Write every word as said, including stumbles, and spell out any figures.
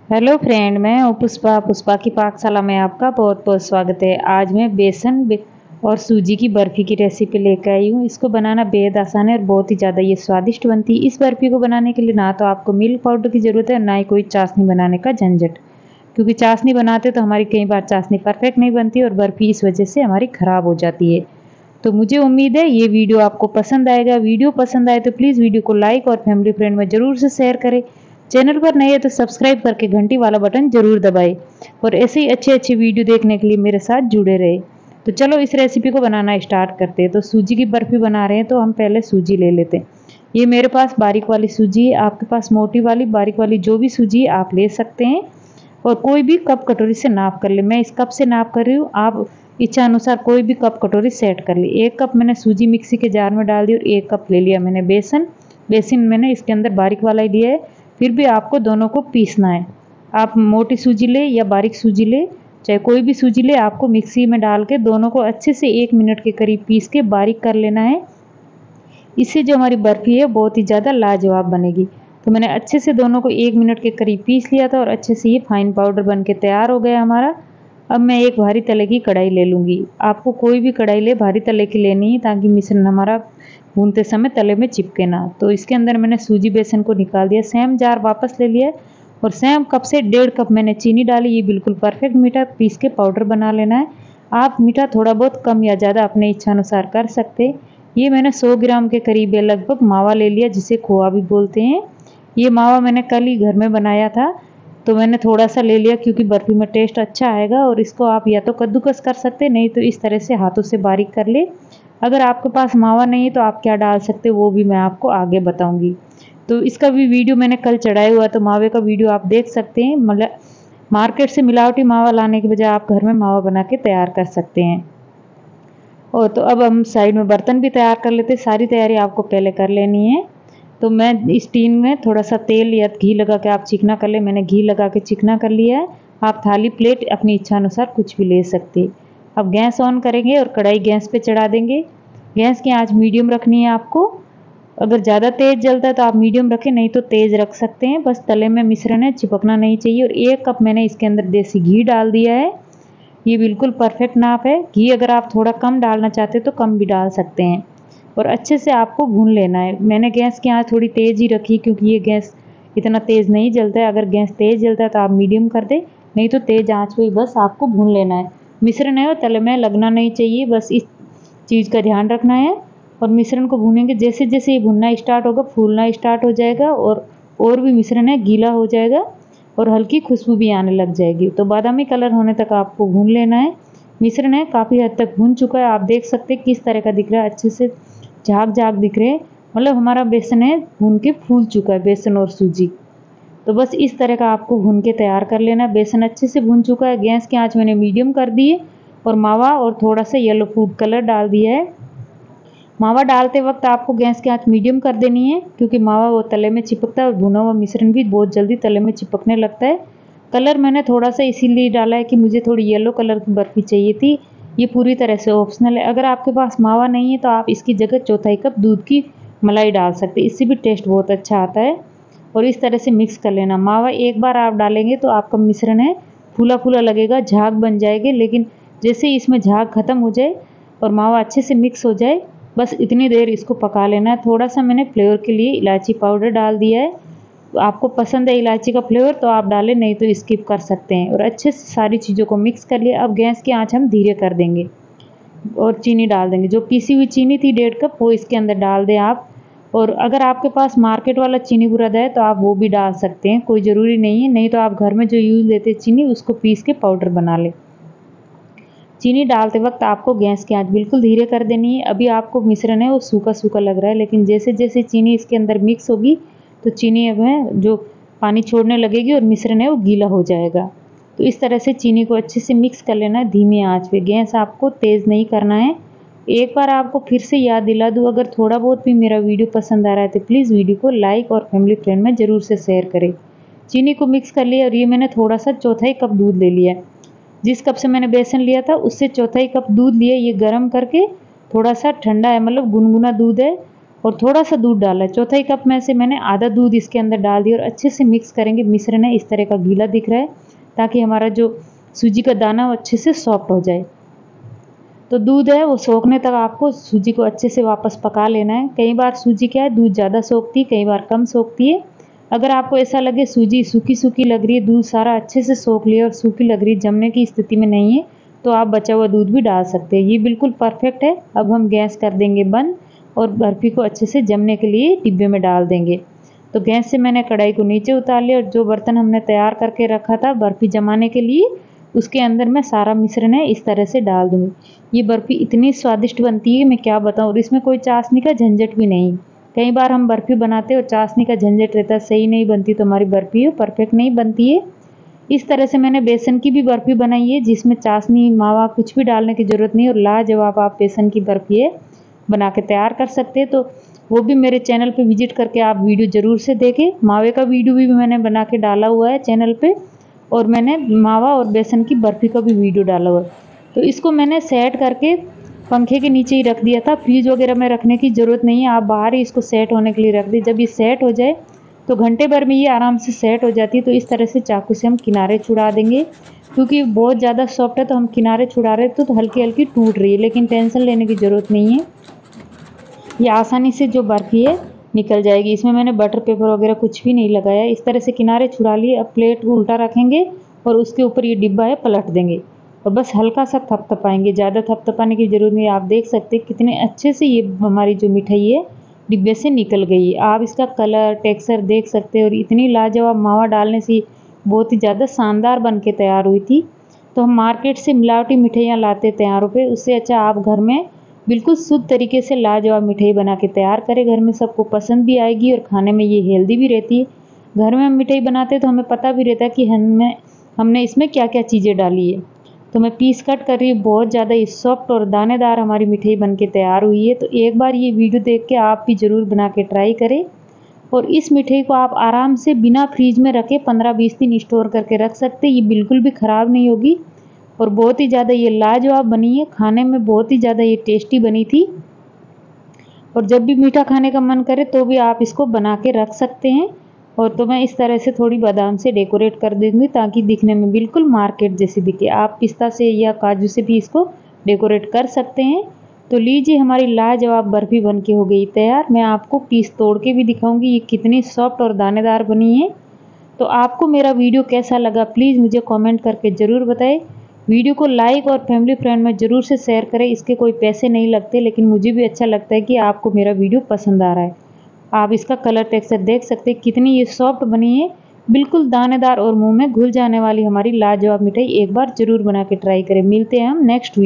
Hello friend, मैं हूँ पुष्पा पुष्पा की पाकशाला में आपका बहुत बहुत स्वागत है। आज मैं बेसन बे और सूजी की बर्फ़ी की रेसिपी लेकर आई हूँ। इसको बनाना बेहद आसान है और बहुत ही ज़्यादा ये स्वादिष्ट बनती है। इस बर्फ़ी को बनाने के लिए ना तो आपको मिल्क पाउडर की ज़रूरत है और ना ही कोई चाशनी बनाने का झंझट, क्योंकि चाशनी बनाते तो हमारी कई बार चाशनी परफेक्ट नहीं बनती और बर्फ़ी इस वजह से हमारी ख़राब हो जाती है। तो मुझे उम्मीद है ये वीडियो आपको पसंद आएगा। वीडियो पसंद आए तो प्लीज़ वीडियो को लाइक और फैमिली फ्रेंड में ज़रूर से शेयर करें। चैनल पर नए है तो सब्सक्राइब करके घंटी वाला बटन जरूर दबाएं और ऐसे ही अच्छे अच्छे वीडियो देखने के लिए मेरे साथ जुड़े रहे। तो चलो इस रेसिपी को बनाना स्टार्ट करते हैं। तो सूजी की बर्फ़ी बना रहे हैं तो हम पहले सूजी ले लेते हैं। ये मेरे पास बारीक वाली सूजी है, आपके पास मोटी वाली बारीक वाली जो भी सूजी है आप ले सकते हैं और कोई भी कप कटोरी से नाप कर ले। मैं इस कप से नाप कर रही हूँ, आप इच्छा अनुसार कोई भी कप कटोरी सेट कर ली। एक कप मैंने सूजी मिक्सी के जार में डाल दी और एक कप ले लिया मैंने बेसन। बेसन मैंने इसके अंदर बारीक वाला ही लिया है, फिर भी आपको दोनों को पीसना है। आप मोटी सूजी ले या बारीक सूजी ले, चाहे कोई भी सूजी ले, आपको मिक्सी में डाल के दोनों को अच्छे से एक मिनट के करीब पीस के बारीक कर लेना है। इससे जो हमारी बर्फ़ी है बहुत ही ज़्यादा लाजवाब बनेगी। तो मैंने अच्छे से दोनों को एक मिनट के करीब पीस लिया था और अच्छे से ये फाइन पाउडर बन के तैयार हो गया हमारा। अब मैं एक भारी तले की कढ़ाई ले लूँगी। आपको कोई भी कढ़ाई ले भारी तले की लेनी है ताकि मिश्रण हमारा भूनते समय तले में चिपके ना। तो इसके अंदर मैंने सूजी बेसन को निकाल दिया, सेम जार वापस ले लिया और सेम कप से डेढ़ कप मैंने चीनी डाली। ये बिल्कुल परफेक्ट मीठा पीस के पाउडर बना लेना है। आप मीठा थोड़ा बहुत कम या ज़्यादा अपने इच्छानुसार कर सकते हैं। ये मैंने सौ ग्राम के करीब लगभग मावा ले लिया, जिसे खोआ भी बोलते हैं। ये मावा मैंने कल ही घर में बनाया था तो मैंने थोड़ा सा ले लिया क्योंकि बर्फ़ी में टेस्ट अच्छा आएगा। और इसको आप या तो कद्दूकस कर सकते हैं, नहीं तो इस तरह से हाथों से बारीक कर ले। अगर आपके पास मावा नहीं है तो आप क्या डाल सकते हो वो भी मैं आपको आगे बताऊंगी। तो इसका भी वीडियो मैंने कल चढ़ाया हुआ, तो मावे का वीडियो आप देख सकते हैं। मतलब मार्केट से मिलावटी मावा लाने के बजाय आप घर में मावा बना के तैयार कर सकते हैं। और तो अब हम साइड में बर्तन भी तैयार कर लेते हैं। सारी तैयारी आपको पहले कर लेनी है। तो मैं इस टीन में थोड़ा सा तेल या घी लगा के आप चिकना कर ले। मैंने घी लगा के चिकना कर लिया है। आप थाली प्लेट अपनी इच्छा अनुसार कुछ भी ले सकते। अब गैस ऑन करेंगे और कढ़ाई गैस पे चढ़ा देंगे। गैस की आंच मीडियम रखनी है आपको। अगर ज़्यादा तेज़ जलता है तो आप मीडियम रखें, नहीं तो तेज़ रख सकते हैं। बस तले में मिश्रण है, चिपकना नहीं चाहिए। और एक कप मैंने इसके अंदर देसी घी डाल दिया है। ये बिल्कुल परफेक्ट नाप है। घी अगर आप थोड़ा कम डालना चाहते तो कम भी डाल सकते हैं। और अच्छे से आपको भून लेना है। मैंने गैस की आंच थोड़ी तेज़ ही रखी क्योंकि ये गैस इतना तेज़ नहीं जलता है। अगर गैस तेज़ जलता है तो आप मीडियम कर दें, नहीं तो तेज़ आंच पे ही बस आपको भून लेना है। मिश्रण है वो तले में लगना नहीं चाहिए, बस इस चीज़ का ध्यान रखना है। और मिश्रण को भूनेंगे, जैसे जैसे ये भुनना स्टार्ट होगा फूलना स्टार्ट हो जाएगा और और भी मिश्रण है गीला हो जाएगा और हल्की खुशबू भी आने लग जाएगी। तो बादामी कलर होने तक आपको भून लेना है। मिश्रण है काफ़ी हद तक भून चुका है। आप देख सकते हैं किस तरह का दिख रहा है, अच्छे से झाग झाग दिख रहे हैं। मतलब हमारा बेसन है भून के फूल चुका है, बेसन और सूजी। तो बस इस तरह का आपको भून के तैयार कर लेना है। बेसन अच्छे से भून चुका है। गैस की आंच मैंने मीडियम कर दी है और मावा और थोड़ा सा येलो फूड कलर डाल दिया है। मावा डालते वक्त आपको गैस की आंच मीडियम कर देनी है क्योंकि मावा वो तले में चिपकता है और भुना हुआ मिश्रण भी बहुत जल्दी तले में चिपकने लगता है। कलर मैंने थोड़ा सा इसीलिए डाला है कि मुझे थोड़ी येलो कलर की बर्फ़ी चाहिए थी। ये पूरी तरह से ऑप्शनल है। अगर आपके पास मावा नहीं है तो आप इसकी जगह चौथाई कप दूध की मलाई डाल सकते हैं, इससे भी टेस्ट बहुत अच्छा आता है। और इस तरह से मिक्स कर लेना। मावा एक बार आप डालेंगे तो आपका मिश्रण है फूला फूला लगेगा, झाग बन जाएगी। लेकिन जैसे इसमें झाग खत्म हो जाए और मावा अच्छे से मिक्स हो जाए, बस इतनी देर इसको पका लेना है। थोड़ा सा मैंने फ्लेवर के लिए इलायची पाउडर डाल दिया है। आपको पसंद है इलायची का फ्लेवर तो आप डालें, नहीं तो स्किप कर सकते हैं। और अच्छे से सारी चीज़ों को मिक्स कर लिया। अब गैस की आंच हम धीरे कर देंगे और चीनी डाल देंगे। जो पीसी हुई चीनी थी डेढ़ कप वो इसके अंदर डाल दें आप। और अगर आपके पास मार्केट वाला चीनी बुराद है तो आप वो भी डाल सकते हैं, कोई ज़रूरी नहीं है। नहीं तो आप घर में जो यूज़ लेते हैं चीनी उसको पीस के पाउडर बना लें। चीनी डालते वक्त आपको गैस की आंच बिल्कुल धीरे कर देनी है। अभी आपको मिश्रण है वो सूखा सूखा लग रहा है, लेकिन जैसे जैसे चीनी इसके अंदर मिक्स होगी तो चीनी अब है जो पानी छोड़ने लगेगी और मिश्रण है वो गीला हो जाएगा। तो इस तरह से चीनी को अच्छे से मिक्स कर लेना है धीमी आंच पे। गैस आपको तेज़ नहीं करना है। एक बार आपको फिर से याद दिला दूँ, अगर थोड़ा बहुत भी मेरा वीडियो पसंद आ रहा है तो प्लीज़ वीडियो को लाइक और फैमिली फ्रेंड में ज़रूर से शेयर करें। चीनी को मिक्स कर लिया और ये मैंने थोड़ा सा चौथाई कप दूध ले लिया है। जिस कप से मैंने बेसन लिया था उससे चौथाई कप दूध लिया। ये गर्म करके थोड़ा सा ठंडा है, मतलब गुनगुना दूध है। और थोड़ा सा दूध डाला है। चौथाई कप में से मैंने आधा दूध इसके अंदर डाल दिया और अच्छे से मिक्स करेंगे। मिश्रण है इस तरह का गीला दिख रहा है ताकि हमारा जो सूजी का दाना वो अच्छे से सॉफ्ट हो जाए। तो दूध है वो सोखने तक आपको सूजी को अच्छे से वापस पका लेना है। कई बार सूजी क्या है दूध ज़्यादा सोखती है, कई बार कम सोखती है। अगर आपको ऐसा लगे सूजी सूखी सूखी लग रही है, दूध सारा अच्छे से सोख लिया और सूखी लग रही है, जमने की स्थिति में नहीं है, तो आप बचा हुआ दूध भी डाल सकते हैं। ये बिल्कुल परफेक्ट है। अब हम गैस कर देंगे बंद और बर्फ़ी को अच्छे से जमने के लिए डिब्बे में डाल देंगे। तो गैस से मैंने कढ़ाई को नीचे उतार लिया और जो बर्तन हमने तैयार करके रखा था बर्फ़ी जमाने के लिए, उसके अंदर मैं सारा मिश्रण है इस तरह से डाल दूँगी। ये बर्फ़ी इतनी स्वादिष्ट बनती है मैं क्या बताऊँ, और इसमें कोई चाशनी का झंझट भी नहीं। कई बार हम बर्फ़ी बनाते हैं और चाशनी का झंझट रहता है, सही नहीं बनती, तो हमारी बर्फ़ी है परफेक्ट नहीं बनती है। इस तरह से मैंने बेसन की भी बर्फ़ी बनाई है जिसमें चाशनी मावा कुछ भी डालने की ज़रूरत नहीं, और लाजवाब आप बेसन की बर्फ़ी है बना के तैयार कर सकते हैं। तो वो भी मेरे चैनल पे विजिट करके आप वीडियो ज़रूर से देखें। मावे का वीडियो भी मैंने बना के डाला हुआ है चैनल पे, और मैंने मावा और बेसन की बर्फ़ी का भी वीडियो डाला हुआ है। तो इसको मैंने सेट करके पंखे के नीचे ही रख दिया था। फ्रीज वगैरह में रखने की ज़रूरत नहीं है, आप बाहर ही इसको सेट होने के लिए रख दी। जब ये सेट हो जाए तो घंटे भर में ये आराम से सेट हो जाती है। तो इस तरह से चाकू से हम किनारे छुड़ा देंगे, क्योंकि बहुत ज़्यादा सॉफ्ट है तो हम किनारे छुड़ा रहे तो, तो हल्की हल्की टूट रही है, लेकिन टेंशन लेने की ज़रूरत नहीं है। ये आसानी से जो बर्फ़ी है निकल जाएगी। इसमें मैंने बटर पेपर वगैरह कुछ भी नहीं लगाया। इस तरह से किनारे छुड़ा लिए। अब प्लेट को उल्टा रखेंगे और उसके ऊपर ये डिब्बा है पलट देंगे और बस हल्का सा थपथपाएंगे, ज़्यादा थपथपाने की ज़रूरत नहीं। आप देख सकते हैं कितने अच्छे से ये हमारी जो मिठाई है डिब्बे से निकल गई। आप इसका कलर टेक्सचर देख सकते हैं, और इतनी लाजवाब मावा डालने से बहुत ही ज़्यादा शानदार बन के तैयार हुई थी। तो हम मार्केट से मिलावटी मिठाइयाँ लाते तैयारों पे, उससे अच्छा आप घर में बिल्कुल शुद्ध तरीके से लाजवाब मिठाई बना के तैयार करें। घर में सबको पसंद भी आएगी और खाने में ये हेल्दी भी रहती है। घर में हम मिठाई बनाते हैं तो हमें पता भी रहता है कि हमें हमने इसमें क्या क्या चीज़ें डाली है। तो मैं पीस कट कर रही हूँ। बहुत ज़्यादा ये सॉफ्ट और दानेदार हमारी मिठाई बन के तैयार हुई है। तो एक बार ये वीडियो देख के आप भी ज़रूर बना के ट्राई करें, और इस मिठाई को आप आराम से बिना फ्रीज में रखे पंद्रह बीस दिन स्टोर करके रख सकते हैं। ये बिल्कुल भी ख़राब नहीं होगी और बहुत ही ज़्यादा ये लाजवाब बनी है। खाने में बहुत ही ज़्यादा ये टेस्टी बनी थी, और जब भी मीठा खाने का मन करे तो भी आप इसको बना के रख सकते हैं। और तो मैं इस तरह से थोड़ी बादाम से डेकोरेट कर दूँगी ताकि दिखने में बिल्कुल मार्केट जैसी दिखे। आप पिस्ता से या काजू से भी इसको डेकोरेट कर सकते हैं। तो लीजिए हमारी लाजवाब बर्फ़ी बन के हो गई तैयार। मैं आपको पीस तोड़ के भी दिखाऊंगी ये कितनी सॉफ्ट और दानेदार बनी है। तो आपको मेरा वीडियो कैसा लगा प्लीज़ मुझे कमेंट करके ज़रूर बताएं। वीडियो को लाइक और फैमिली फ्रेंड में ज़रूर से शेयर करें। इसके कोई पैसे नहीं लगते, लेकिन मुझे भी अच्छा लगता है कि आपको मेरा वीडियो पसंद आ रहा है। आप इसका कलर टेक्सचर देख सकते हैं कितनी ये सॉफ्ट बनी है, बिल्कुल दानेदार और मुंह में घुल जाने वाली हमारी लाजवाब मिठाई। एक बार ज़रूर बना के ट्राई करें। मिलते हैं हम नेक्स्ट वीडियो।